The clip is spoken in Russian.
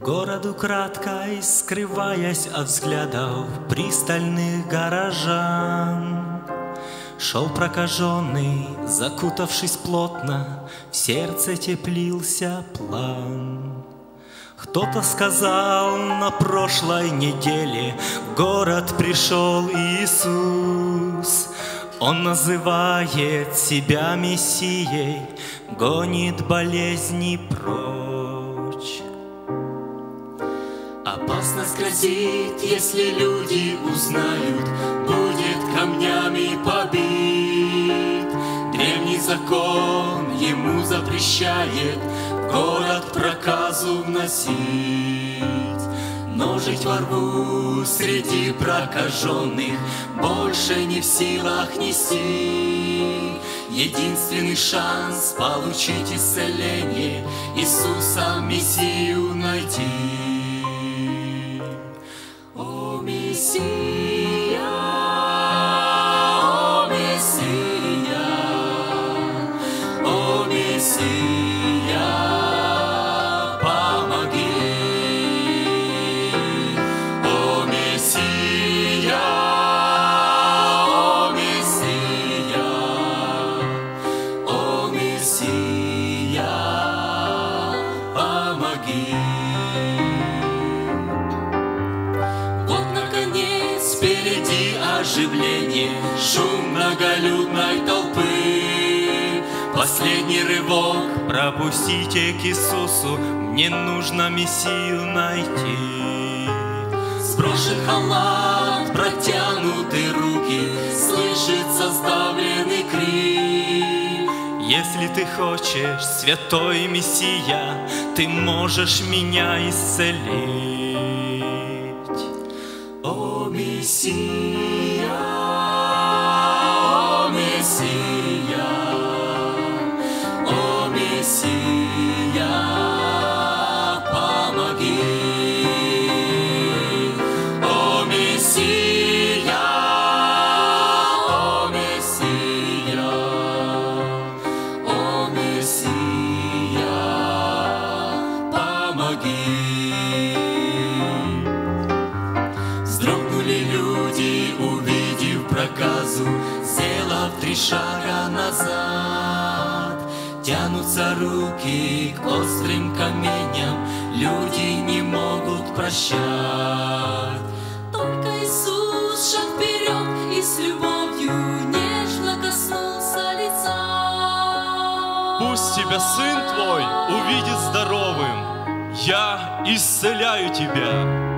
Городу краткой, скрываясь от взглядов пристальных горожан, шел прокаженный, закутавшись плотно, в сердце теплился план. Кто-то сказал на прошлой неделе, в город пришел Иисус. Он называет себя Мессией, гонит болезни прочь. Опасность грозит, если люди узнают, будет камнями побит. Древний закон ему запрещает в город проказу вносить. Но жить во рву среди прокаженных больше не в силах нести. Единственный шанс получить исцеление, Иисуса Мессию найти. О, Мессия, о, Мессия, о, Мессия, помоги. О, Мессия, о, Мессия, о, Мессия, помоги. Вот, наконец, впереди оживление, шум многолюдной толпы. Последний рывок, пропустите к Иисусу, мне нужно Мессию найти. Сброшен халат, протянуты руки, слышится сдавленный крик. Если ты хочешь, святой Мессия, ты можешь меня исцелить. О, Мессия, о, Мессия, о, Мессия, помоги. О, Мессия, о, Мессия, о, Мессия, помоги. Вздрогнули люди, увидев проказу, сделав 3 шага назад. Тянутся руки к острым каменям, люди не могут прощать. Только Иисус шаг вперед и с любовью нежно коснулся лица. Пусть тебя Сын Твой увидит здоровым, я исцеляю тебя.